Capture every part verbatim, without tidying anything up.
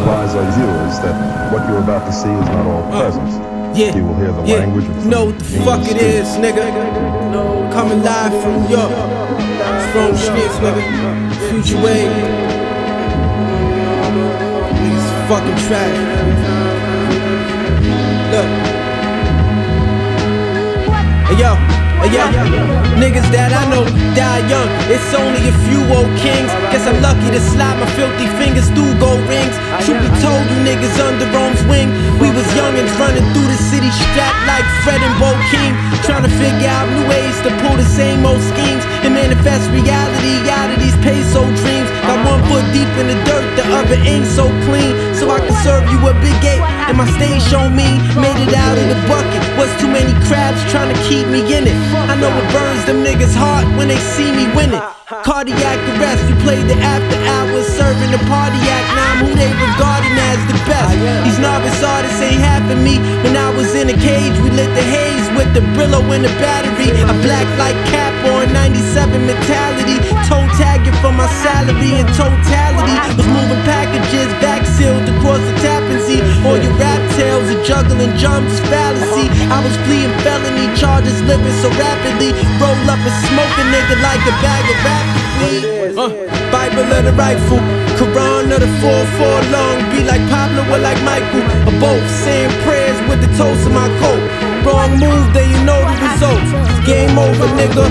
implies on you is that what you're about to see is not all presence. Yeah, you will hear the yeah. language of You know what the fuck it is, nigga. Coming live from New York, Strong Streets, nigga. Future Wave. Niggas fucking trash. Look. Hey yo, hey yo. Niggas that I know die young. It's only a few old kings. Guess I'm lucky to slide my filthy fingers through gold rings. Truth be told, you niggas under Rome's wing. We was youngins running through the city strapped like Fred and Bo King, trying to figure out new ways to pull the same old schemes and manifest reality out of these peso dreams. Got one foot deep in the dirt, the other ain't so clean. So I can serve you a big eight and my stage show me made it out of the bucket. Was too many crabs trying to keep me in it. I know it burns them niggas' heart when they see me win it. Cardiac arrest, you played the after hours serving the party act. Now I'm who they regarding as the best. These novice artists ain't half of me. When I was in a cage, we lit the haze with the Brillo and the battery. A black light cap on ninety-seven mentality. Toe tagging for my salary in totality. Was moving packages, back sealed across the tappan zee. All your rap tales are juggling jumps, fallacy. I was fleeing felony charges, living so rapidly. Roll up and smoke a nigga like a bag of rap weed. Uh, Bible or the rifle, Quran or the four four long. Be like Pablo or like Michael, or both. Saying prayers with the toes of my coat. Wrong move, then you know the results. It's game over, nigga.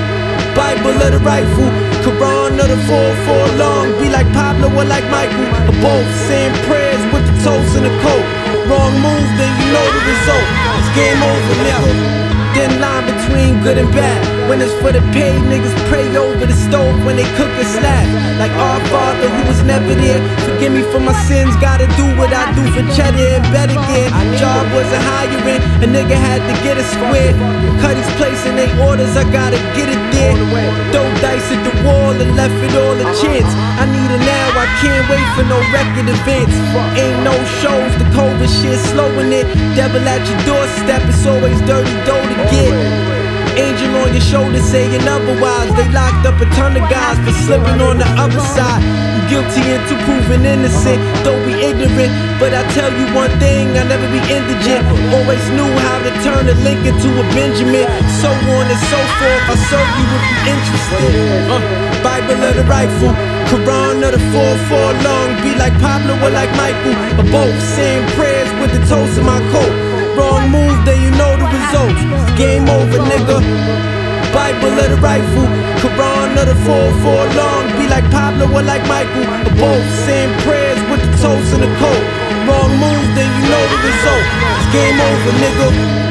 Bible or the rifle, Quran or the four four long. Be like Pablo or like Michael, or both. Saying prayers with the toes in the coat. Wrong move, then you know the result. It's game over, nigga. Thin line between good and bad. When it's for the paid, niggas pray over the stove when they cook a slab. Like our Father who was never there, forgive me for my sins. Gotta do what I do for cheddar and better gear. Job wasn't hiring, a nigga had to get a square. Cut his place in they orders, I gotta get it there. Throw dice at the wall and left it all a chance. I need it now, I can't wait for no record events. Ain't no shows, the COVID shit slowing it. Devil at your doorstep, it's always dirty dough to get. Angel on your shoulder saying otherwise. They locked up a ton of guys for slipping on the other side. Guilty until proven innocent. Don't be ignorant, but I tell you one thing, I'll never be indigent. Always knew how to turn a Lincoln to a Benjamin. So on and so forth, I'll serve you if you're interested. uh, Bible or the rifle, Quran or the four four long. Be like Pablo or like Michael, or both. Saying prayers with the toes of my coat. Wrong move, then you know the results. It's game over, nigga. Bible or the rifle, Quran or the four four long. Be like Pablo or like Michael, or both. Saying prayers with the toes in the coat. Wrong move, then you know the result. It's game over, nigga.